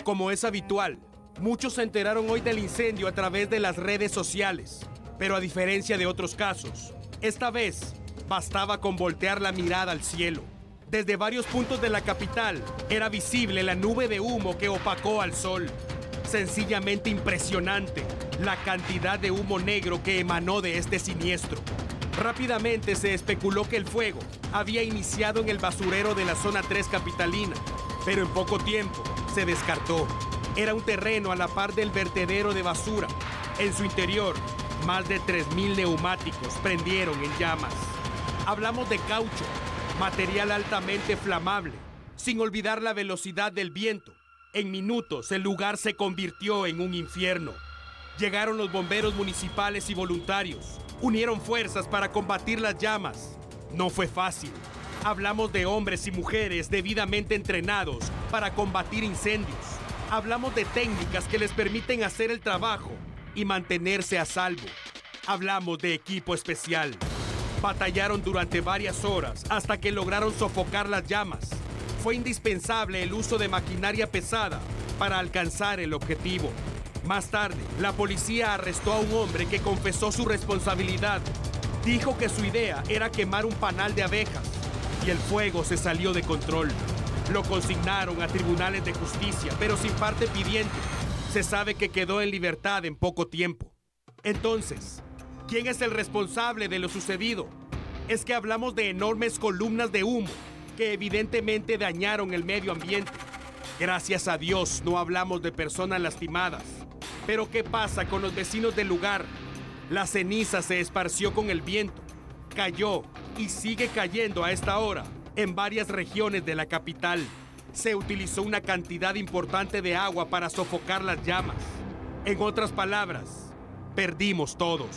Como es habitual, muchos se enteraron hoy del incendio a través de las redes sociales. Pero a diferencia de otros casos, esta vez bastaba con voltear la mirada al cielo. Desde varios puntos de la capital era visible la nube de humo que opacó al sol. Sencillamente impresionante la cantidad de humo negro que emanó de este siniestro. Rápidamente se especuló que el fuego había iniciado en el basurero de la zona 3 capitalina, pero en poco tiempo se descartó. Era un terreno a la par del vertedero de basura. En su interior, más de 3.000 neumáticos prendieron en llamas. Hablamos de caucho, material altamente flamable, sin olvidar la velocidad del viento. En minutos el lugar se convirtió en un infierno. Llegaron los bomberos municipales y voluntarios. Unieron fuerzas para combatir las llamas. No fue fácil. Hablamos de hombres y mujeres debidamente entrenados para combatir incendios. Hablamos de técnicas que les permiten hacer el trabajo y mantenerse a salvo. Hablamos de equipo especial. Batallaron durante varias horas hasta que lograron sofocar las llamas. Fue indispensable el uso de maquinaria pesada para alcanzar el objetivo. Más tarde, la policía arrestó a un hombre que confesó su responsabilidad. Dijo que su idea era quemar un panal de abejas y el fuego se salió de control. Lo consignaron a tribunales de justicia, pero sin parte pidiente. Se sabe que quedó en libertad en poco tiempo. Entonces, ¿quién es el responsable de lo sucedido? Es que hablamos de enormes columnas de humo que evidentemente dañaron el medio ambiente. Gracias a Dios no hablamos de personas lastimadas. Pero ¿qué pasa con los vecinos del lugar? La ceniza se esparció con el viento, cayó y sigue cayendo a esta hora en varias regiones de la capital. Se utilizó una cantidad importante de agua para sofocar las llamas. En otras palabras, perdimos todos.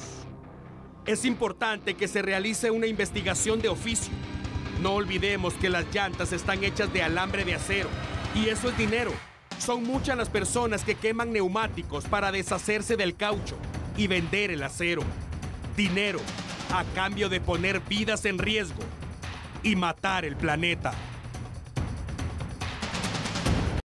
Es importante que se realice una investigación de oficio. No olvidemos que las llantas están hechas de alambre de acero y eso es dinero. Son muchas las personas que queman neumáticos para deshacerse del caucho y vender el acero. Dinero a cambio de poner vidas en riesgo y matar el planeta.